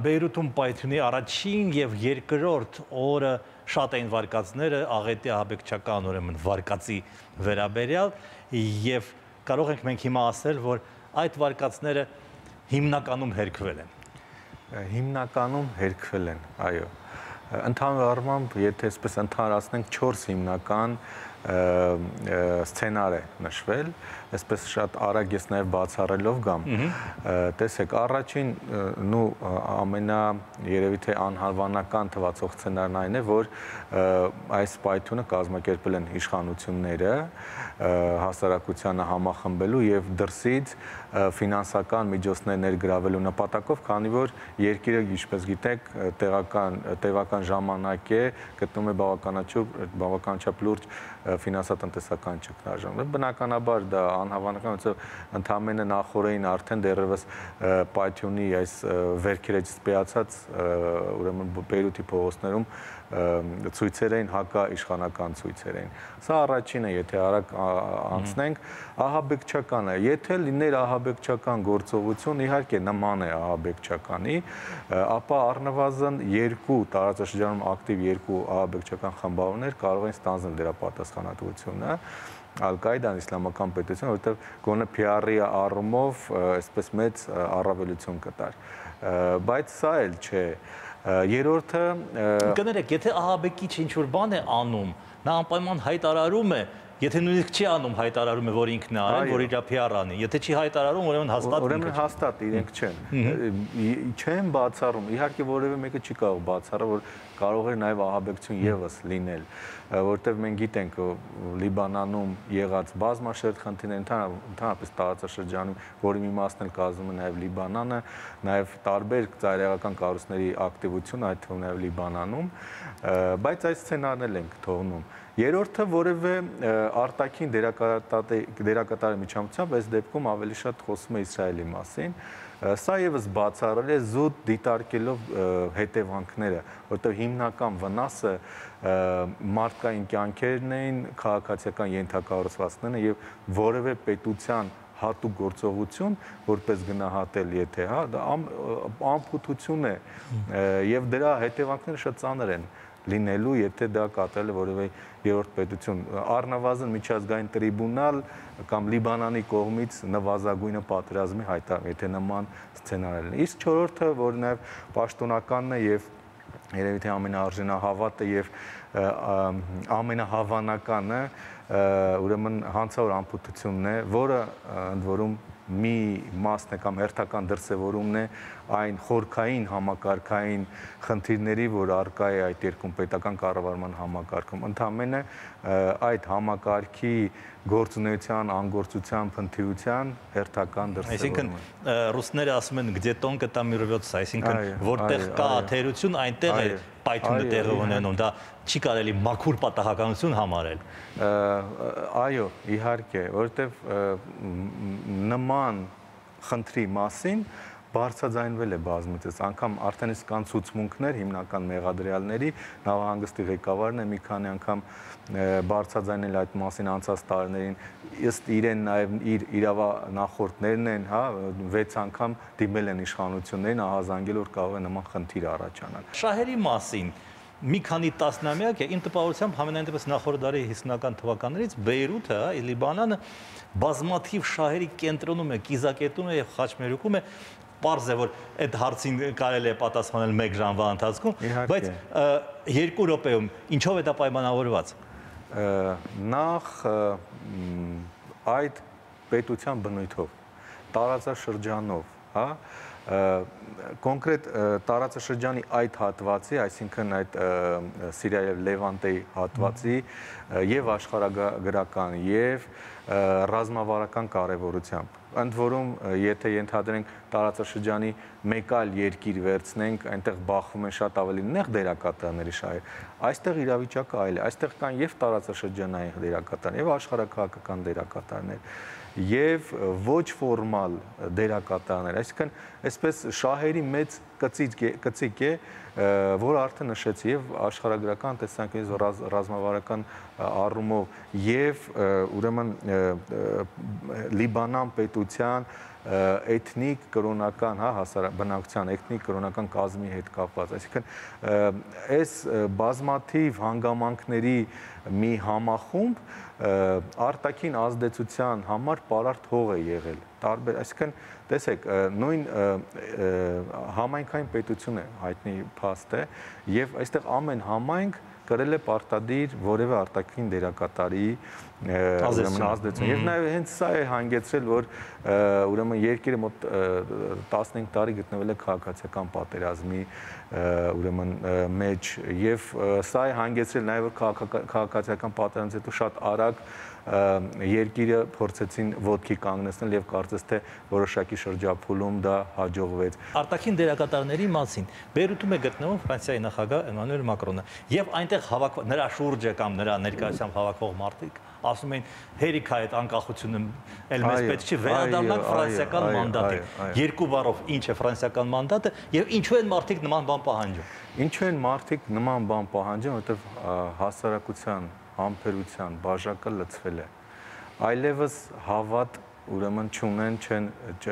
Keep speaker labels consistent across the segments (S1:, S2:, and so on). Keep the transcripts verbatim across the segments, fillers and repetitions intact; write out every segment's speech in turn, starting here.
S1: Բեյրութում պայթյունի առաջին եւ երկրորդ օրը շատ էին վարկածները աղետի ահաբեկչական ուրեմն վարկածի վերաբերյալ եւ կարող ենք մենք հիմա ասել, որ այդ վարկածները հիմնականում հերքվել են։
S2: Հիմնականում հերքվել են, այո։ Ընդհանուր առմամբ, եթե այսպես ընդհանրացնենք չորս հիմնական սցենար է նշվել, այսպես շատ արագ ես նաև բացառելով գամ, տեսեք, առաջին նու ամենա երևի թե անհավանական թվացող սցենարն այն է, որ այս պայթյունը կազմակերպել են իշխանությունները հասարակությանը համախմբելու եւ դրսից ֆինանսական միջոցներ ներգրավելու նպատակով, քանի որ երկիրը, ինչպես գիտեք, տեղական տևական ժամանակ է գտնում է բավականաչափ բավականաչափ լուրջ ֆինանսատնտեսական ճգնաժամ։ Բնականաբար դա անհավանական, որովհետև ընդամենը նախորդին արդեն դեռևս պայթյունի այս վերքերից սպեացած ուրեմն Բեյրութի փողոցներում ցույցեր էին, հակաիշխանական ցույցեր էին։ Սա առաջինը, եթե արագ անցնենք, ահաբեկչականը, եթե լիներ ահաբեկչական գործողություն, իհարկե նման է ահաբեկչականի, ապա առնվազն երկու տարածաշրջանում ակտիվ երկու ահաբեկչական խմբավորներ կարող են ստանձնել դրա պատասխանատվությունը, Ալ-Կաիդան, իսլամական պետություն, որովհետև գոնե Փի Ար-ի առումով այսպես մեծ առավելություն կտար։ Բայց սա էլ չէ։ Երրորդը
S1: կներեք, եթե ահաբեկիչ ինչ-որ բան է անում, նա անպայման հայտարարում է, եթե նույնիսկ չի անում, հայտարարում է, որ ինքն է արել, որ իր Փի Ար-ն է։ Եթե չի հայտարարում, ուրեմն հաստատ
S2: ուրեմն հաստատ իրենք չեն։ Չեն բացառում, իհարկե որևէ մեկը չի կարող բացառել, որ կարող է նաև ահաբեկություն եւս լինել, որտեղ մենք գիտենք Լիբանանում եղած բազմաշերտ խնդիրներ, ընդհանրապես տարածաշրջանում, որի մի մասն էլ կազմում է նաև Լիբանանը, նաև տարբեր ծայրահեղական կառույցների ակտիվություն, այդ թվում նաև Լիբանանում, բայց այս սցենարն էլ ենք թողնում։ Երրորդը որևէ արտաքին դերակատարի միջամտությամբ այս դեպքում ավելի շատ խոսում է Իսրայելի մասին, սա եւս բացառել է զուտ դիտարկելով հետևանքները, որտեղ հիմնական վնասը մարդկային կյանքերն էին, քաղաքացիական ենթակառուցվածքներն եւ որևէ պետության հատուկ գործողություն, որպես գնահատել, եթե հա, դա անփութություն է եւ դրա հետևանքները շատ ծանր են լինելու, եթե դա կատարել է որևէ երրորդ պետություն, առնվազն միջազգային տրիբունալ կամ Լիբանանի կողմից նվազագույնը պատերազմի հայտարարում, եթե նման սցենար լինի։ Իսկ չորրորդը, որ նաև պաշտոնականն է եւ երևի թե ամենաարժանահավատը եւ ամենահավանականը, ուրեմն հանցավոր անփութությունն է, որը ընդ որում մի մասն է կամ հերթական դրսևորումն է այն խորքային համակարգային խնդիրների, որ առկա է այդ երկում պետական կառավարման համակարգում, ընդամենը այդ համակարգի գործունեության, անգործության, փնթիության հերթական դրսևորում է։
S1: Այսինքն ռուսները ասում են «Где тонко, там и рвется», այսինքն որտեղ կա թերություն, այնտեղ է պայթյունը տեղի ունենում, դա չի կարելի մաքուր պատահականություն համարել։
S2: Այո, իհարկե, որովհետև նման խնդրի մասին բարձրաձայնվել է բազմիցս, անգամ արդեն իսկ կան ցուցմունքներ հիմնական մեղադրյալների, նավահանգստի ղեկավարն է մի քանի անգամ բարձրաձայնել այդ մասին անցած տարիներին, ըստ իրեն նաև իր իրավանախորդներն են, հա, վեց անգամ դիմել են իշխանություններին, ահազանգել, որ կարող է նման խնդիր առաջանալ։
S1: Շահերի մասին մի քանի տասնամյակ է, իմ տպավորությամբ համենայն դեպս նախորդ դարի հիսունական թվականներից Բեյրութը, Լիբանանը բազմաթիվ շահերի կենտրոնում է, կիզակետում է եւ խաչմերուկում է, պարզ է, որ այդ հարցին կարելի է պատասխանել մեկ ժամվա ընթացքում, բայց երկու րոպեում ինչով է դա պայմանավորված։
S2: Նախ այդ պետության բնույթով, տարածաշրջանով, հա, կոնկրետ տարածաշրջանի այդ հատվածի, այսինքն այդ Սիրիա եւ Լևանտեի հատվածի եւ աշխարհագրական եւ ռազմավարական կարեւորությամբ, ընդ որում եթե ենթադրենք տարածաշրջանի մեկ այլ երկիր վերցնենք, այնտեղ բախվում են շատ ավելի նեղ դերակատարների շահեր, այստեղ իրավիճակը այլ է, այստեղ կան եւ տարածաշրջանային դերակատարներ եւ աշխարհաքաղաքական դերակատարներ եւ ոչ ֆորմալ դերակատարներ, այսինքն այսպես շահերի մեծ կծիկ է, որ արդեն նշեցի եւ աշխարհագրական տեսանկյունից ռազմավարական առումով եւ ուրեմն Լիբանան պետության էթնիկ կրոնական, հա, հասարակության էթնիկ կրոնական կազմի հետ կապված։ Այսինքն այս բազմաթիվ հանգամանքների մի համախումբ արտաքին ազդեցության համար պարարտ հող է եղել։ Տարբեր, այսինքն տեսեք, նույն համայնքային պետություն է հայտնի փաստ է եւ այստեղ ամեն համայնք կրել է պարտադիր որևէ արտաքին դերակատարի ուրեմն ազդեցություն։ Եվ նաև հենց սա է հանգեցրել, որ ուրեմն երկիրը մոտ տասնհինգ տարի գտնվել է քաղաքացիական պատերազմի ուրեմն մեջ եւ սա է հանգեցրել նաև որ քաղաքացիական պատերազմից հետո շատ արագ երկիրը փորձեցին ոտքի կանգնեցնել եւ կարծես թե որոշակի շրջափուլում դա հաջողվեց։
S1: Արտաքին դերակատարների մասին Բեյրութում է գտնվում Ֆրանսիայի նախագահ Էմանուել Մակրոնը եւ այնտեղ հավաքված նրա շուրջը կամ նրա ներկայությամբ հավաքող մարդիկ ասում են հերիքա այդ անկախությունը ել մեզ պետք չի վերադառնանք ֆրանսիական մանդատին։ Երկու բառով ինչ է ֆրանսիական մանդատը եւ ինչու են մարդիկ նման բան պահանջում։
S2: Ինչու են մարդիկ նման բան պահանջում, որովհետեւ հասարակության համբերության բաժակը լցվել է։ Այլևս հավատ ուրեմն չունեն չեն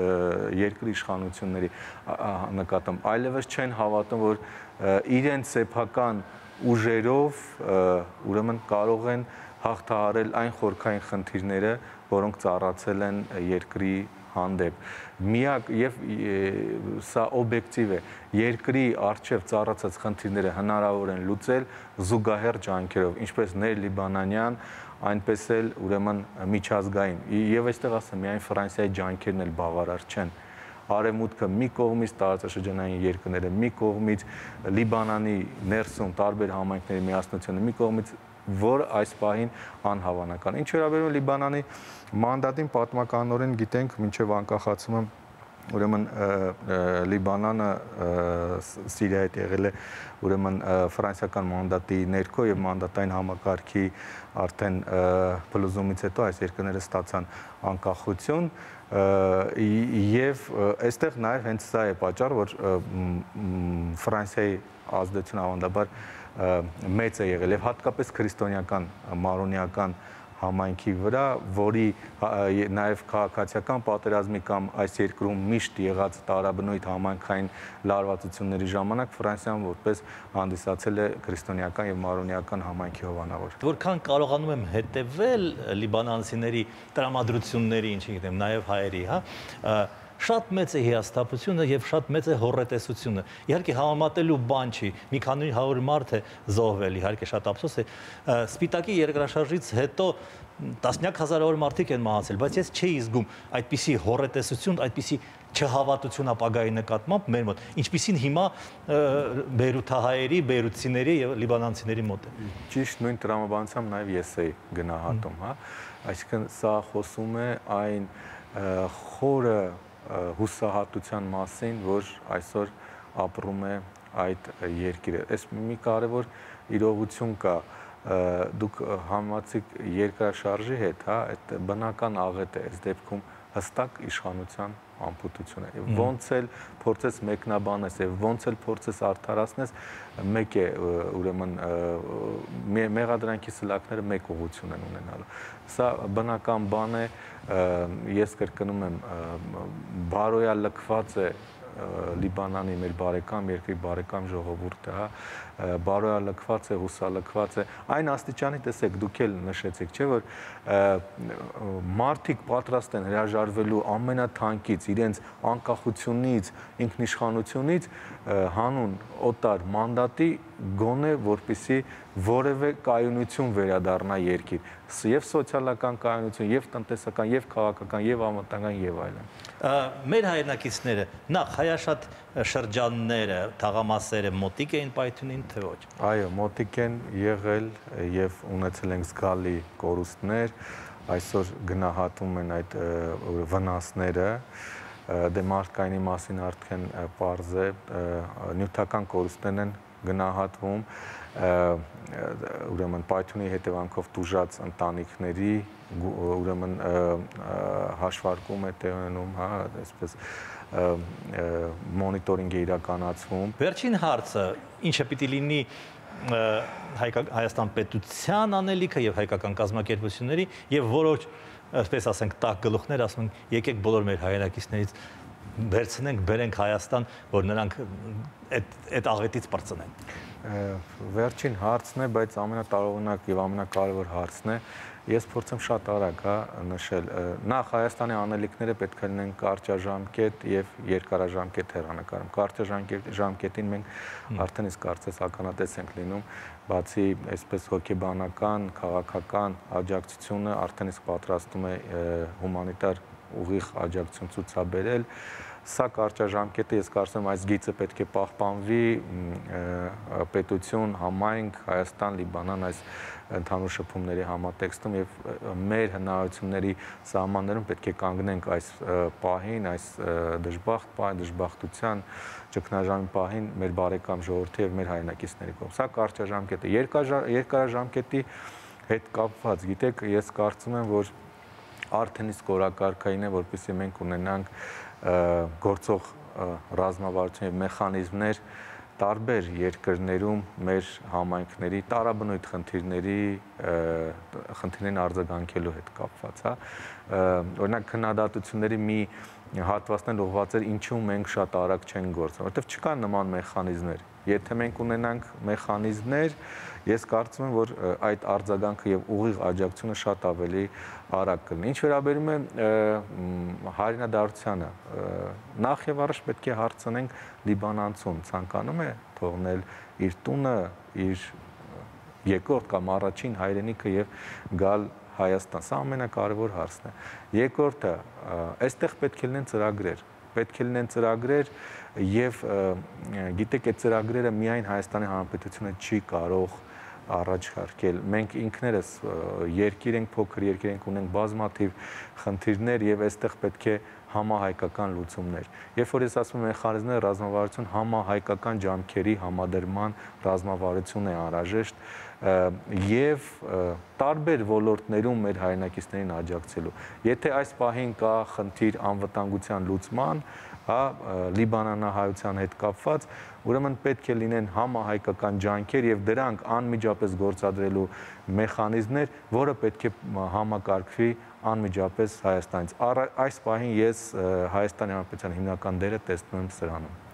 S2: երկրի իշխանությունների նկատմամբ, այլևս չեն հավատում, որ իրենց սեփական ուժերով ուրեմն կարող են հաղթահարել այն խորքային խնդիրները, որոնք ծառացել են երկրի հանդեպ։ Միակ եւ սա օբյեկտիվ է, երկրի արժեվ ծառացած խնդիրները հնարավոր են լուծել զուգահեռ ջանքերով, ինչպես ներլիբանանյան, այնպես էլ ուրեմն միջազգային։ Եվ այստեղ ասեմ, միայն Ֆրանսիայի ջանքերն էլ բավարար չեն։ Արևմուտքը մի կողմից տարածաշրջանային երկրները, մի կողմից Լիբանանի ներսում տարբեր համայնքների միասնությունը, մի կողմից որ այս պահին անհավանական։ Ինչ վերաբերում է Լիբանանի մանդատին, պատմականորեն գիտենք մինչև անկախացումը ուրեմն Լիբանանը Սիրիայի հետ եղել է ուրեմն ֆրանսիական մանդատի ներքո եւ մանդատային համակարգի արդեն փլուզումից հետո այս երկրները ստացան անկախություն եւ այստեղ նաեւ հենց սա է պատճառը, որ Ֆրանսիայի ազդեցությունը ավանդաբար մեծ է եղել եւ հատկապես քրիստոնեական մարոնիական համայնքի վրա, որի նաև քաղաքացիական պատերազմի կամ այս երկրում միշտ եղած տարաբնույթ համայնքային լարվածությունների ժամանակ Ֆրանսիան որպես հանդիսացել է քրիստոնեական եւ մարոնիական համայնքի հովանավոր։
S1: Որքան կարողանում եմ հետևել լիբանանցիների տրամադրությունների, ինչ գիտեմ, նաև հայերի, հա, շատ մեծ է հիասթափությունը եւ շատ մեծ է հոռետեսությունը։ Իհարկե համեմատելու բան չի։ Մի քանի հարյուր մարդ է զոհվել, իհարկե շատ ափսոս է։ Սպիտակի երկրաշարժից հետո տասնյակ հազարավոր մարդիկ են մահացել, բայց ես չէի զգում այդպիսի հոռետեսություն, այդպիսի չհավատություն ապագայի նկատմամբ մեր մոտ, ինչպիսին հիմա բեյրութահայերի, բեյրութցիների եւ լիբանանցիների մոտ է։
S2: Ճիշտ նույն տրամաբանությամբ նաեւ ես էի գնահատում, հա։ Այսինքն սա խոսում է այն խորը հուսահատության մասին, որ այսօր ապրում է այդ երկիրը։ Այս մի կարևոր իրողություն կա, դուք համացիկ երկրաշարժի հետ, հա, այդ բնական աղետ է, այս դեպքում հստակ իշխանության ամփոփություն է։ Ոնց էլ փորձես մեկնաբանես եւ ոնց էլ փորձես արդարացնես, մեկ է ուրեմն մեղադրանքի սլակները մեկ ուղղություն են ունենալու։ Սա բնական բան է, ես կրկնում եմ, բարոյալքված է Լիբանանի մեր բարեկամ, երկրի բարեկամ ժողովուրդը, հա, բարոյալքված է, հուսալքված է, այն աստիճանի, տեսեք, դուք էլ նշեցիք, չէ, որ մարդիկ պատրաստ են հրաժարվելու ամենաթանկից, իրենց անկախությունից, ինքնիշխանությունից հանուն օտար մանդատի գոնե որպեսզի որևէ կայունություն վերադառնա երկիր, եւ սոցիալական կայունություն, եւ տնտեսական, եւ քաղաքական, եւ անվտանգային եւ այլն։
S1: Մեր հայրենակիցները նախ հայաշատ շրջանները, թաղամասերը մոտիկ էին պայթյունին, թե ոչ։
S2: Այո, մոտիկ են եղել եւ ունեցել են զգալի կորուստներ, այսօր գնահատում են այդ վնասները, դե մարդկայինի մասին արդեն պարզ է, նյութական կորուստներ են գնահատվում, ուրեմն պայթյունի հետևանքով տուժած ընտանիքների ուրեմն հաշվարկում է տեղանում, հա, այսպես մոնիտորինգ է իրականացվում։
S1: Վերջին հարցը, ինչը պիտի լինի Հայաստան պետության անելիքը եւ հայկական կազմակերպությունների եւ որոշ այսպես ասենք, տակ գլուխներ, ասում են, եկեք բոլոր մեր հայրենակիցներից վերցնենք, բերենք Հայաստան, որ նրանք այդ այդ աղետից պրծնեն։
S2: Վերջին հարցն է, բայց ամենատարողունակ եւ ամենակարևոր հարցն է։ Ես փորձեմ շատ արագ հա նշել։ Նախ Հայաստանի անելիքները պետք է լինեն կարճաժամկետ եւ երկարաժամկետ հեռանկարում։ Կարճաժամկետին մենք արդեն իսկ կարծես ականատես ենք լինում, բացի այսպես հոգեբանական, քաղաքական աջակցությունը արդեն իսկ պատրաստում է հումանիտար ուղիղ աջակցություն ցուցաբերել։ Սա կարճաժամկետը ես կարծում եմ այս գիծը պետք է պահպանվի, պետություն, համայնք, Հայաստան, Լիբանան այս ընդհանուր շփումների համատեքստում եւ մեր հնարավորությունների սահմաններում պետք է կանգնենք այս պահին, այս դժբախտ պահին, դժբախտության ճգնաժամի պահին մեր բարեկամ ժողովրդի եւ մեր հայրենակիցների կողմից։ Սա կարճաժամկետ է։ Երկարաժամկետի հետ կապված, գիտեք, ես կարծում եմ, որ արդեն իսկ օրակարգային է, որպեսզի մենք ունենանք գործող ռազմավարություն եւ մեխանիզմներ տարբեր երկրներում մեր համայնքների տարաբնույթ խնդիրների խնդիրներին արձագանքելու հետ կապված, հա։ Օրինակ քննադատությունների մի հատվածն ուղղված էր ինչու մենք շատ արագ չենք գործում, որովհետեւ չկան նման մեխանիզմներ։ Եթե մենք ունենանք մեխանիզմներ, ես կարծում եմ, որ այդ արձագանքը եւ ուղիղ աջակցությունը շատ ավելի արագ կլինի։ Ինչ վերաբերում է հայրենադարձությանը, նախ եւ առաջ պետք է հարցնենք լիբանանցուն, ցանկանում է թողնել իր տունը, իր երկրորդ կամ առաջին հայրենիքը եւ գալ Հայաստան։ Սա ամենակարևոր հարցն է։ Երկրորդը, այստեղ պետք է լինեն ծրագրեր, պետք է լինեն ծրագրեր եւ գիտեք, այդ ծրագրերը միայն Հայաստանի Հանրապետությունը չի կարող առաջարկել։ Մենք ինքներս երկիր ենք, փոքր երկիր ենք, ունենք բազմաթիվ խնդիրներ եւ այստեղ պետք է համահայկական լուծումներ։ Երբ որ ես ասում եմ մեխանիզմներ ռազմավարություն, համահայկական ջանքերի համադրման ռազմավարություն է անհրաժեշտ եւ տարբեր ոլորտներում մեր հայրենակիցներին աջակցելու։ Եթե այս պահին կա խնդիր անվտանգության լուծման, հա, լիբանանահայության հետ կապված, ուրեմն պետք է լինեն համահայկական ջանքեր եւ դրանք անմիջապես գործադրելու մեխանիզմներ, որը պետք է համակարգվի անմիջապես Հայաստանից։ Այս պահին ես Հայաստանի Հանրապետության հիմնական դերը տեսնում եմ սրանում։